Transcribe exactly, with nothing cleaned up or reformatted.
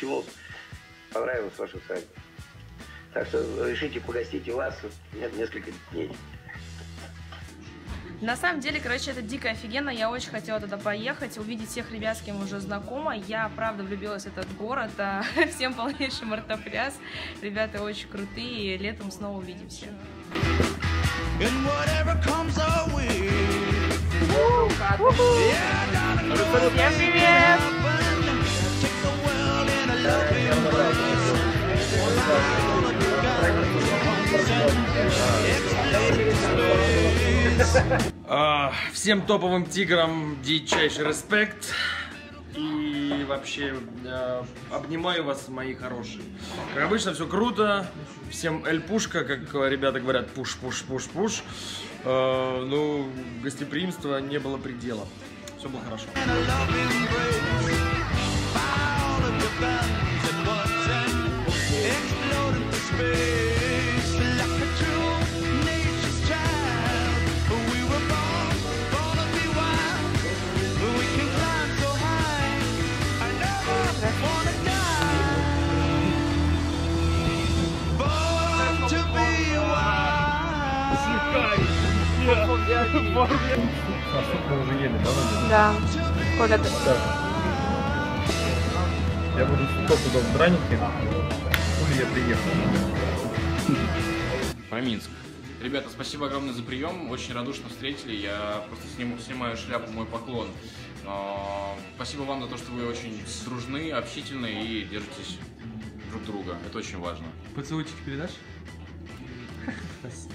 почему понравилась ваша усадьба. Так что решите погостить у вас несколько дней. На самом деле, короче, это дико офигенно. Я очень хотела туда поехать, увидеть всех ребят, с кем уже знакома. Я, правда, влюбилась в этот город. А, всем полнейший мартопляс. Ребята очень крутые. Летом снова увидимся. Всем привет! А, всем топовым тиграм дичайший респект. И вообще а, обнимаю вас, мои хорошие. Как обычно, все круто. Всем эль-пушка, как ребята говорят, пуш-пуш-пуш-пуш. А, ну, гостеприимства не было предела. Все было хорошо. Уже ели, да? Да, Коля, Так. Я буду суток туда в дранике. Хули я приехал. Про Минск. Ребята, спасибо огромное за прием, очень радушно встретили, я просто сниму, снимаю шляпу, мой поклон. Но спасибо вам за то, что вы очень дружны, общительны и держитесь друг друга, это очень важно. Поцелуйчик передашь?